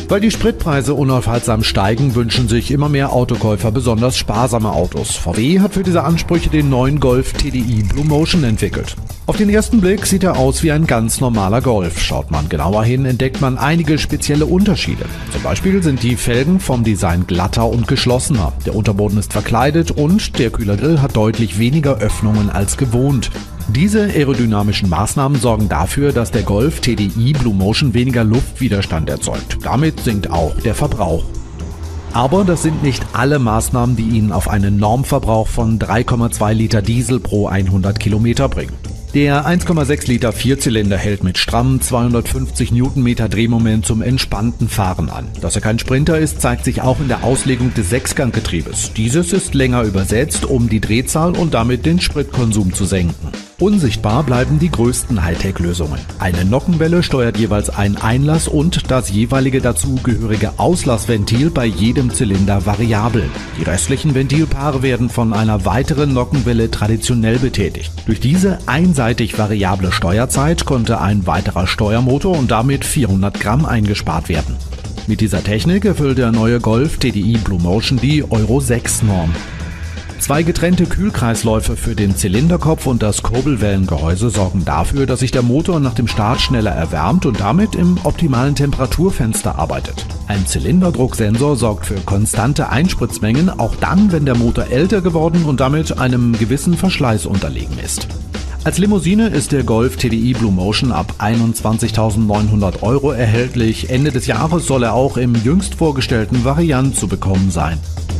Weil die Spritpreise unaufhaltsam steigen, wünschen sich immer mehr Autokäufer besonders sparsame Autos. VW hat für diese Ansprüche den neuen Golf TDI Blue Motion entwickelt. Auf den ersten Blick sieht er aus wie ein ganz normaler Golf. Schaut man genauer hin, entdeckt man einige spezielle Unterschiede. Zum Beispiel sind die Felgen vom Design glatter und geschlossener. Der Unterboden ist verkleidet und der Kühlergrill hat deutlich weniger Öffnungen als gewohnt. Diese aerodynamischen Maßnahmen sorgen dafür, dass der Golf TDI Blue Motion weniger Luftwiderstand erzeugt. Damit sinkt auch der Verbrauch. Aber das sind nicht alle Maßnahmen, die ihn auf einen Normverbrauch von 3,2 Liter Diesel pro 100 Kilometer bringen. Der 1,6 Liter Vierzylinder hält mit strammen 250 Newtonmeter Drehmoment zum entspannten Fahren an. Dass er kein Sprinter ist, zeigt sich auch in der Auslegung des Sechsganggetriebes. Dieses ist länger übersetzt, um die Drehzahl und damit den Spritkonsum zu senken. Unsichtbar bleiben die größten Hightech-Lösungen. Eine Nockenwelle steuert jeweils ein Einlass- und das jeweilige dazugehörige Auslassventil bei jedem Zylinder variabel. Die restlichen Ventilpaare werden von einer weiteren Nockenwelle traditionell betätigt. Durch diese einseitig variable Steuerzeit konnte ein weiterer Steuermotor und damit 400 Gramm eingespart werden. Mit dieser Technik erfüllt der neue Golf TDI Blue Motion die Euro 6-Norm. Zwei getrennte Kühlkreisläufe für den Zylinderkopf und das Kurbelwellengehäuse sorgen dafür, dass sich der Motor nach dem Start schneller erwärmt und damit im optimalen Temperaturfenster arbeitet. Ein Zylinderdrucksensor sorgt für konstante Einspritzmengen, auch dann, wenn der Motor älter geworden und damit einem gewissen Verschleiß unterlegen ist. Als Limousine ist der Golf TDI Blue Motion ab 21.900 € erhältlich. Ende des Jahres soll er auch im jüngst vorgestellten Variant zu bekommen sein.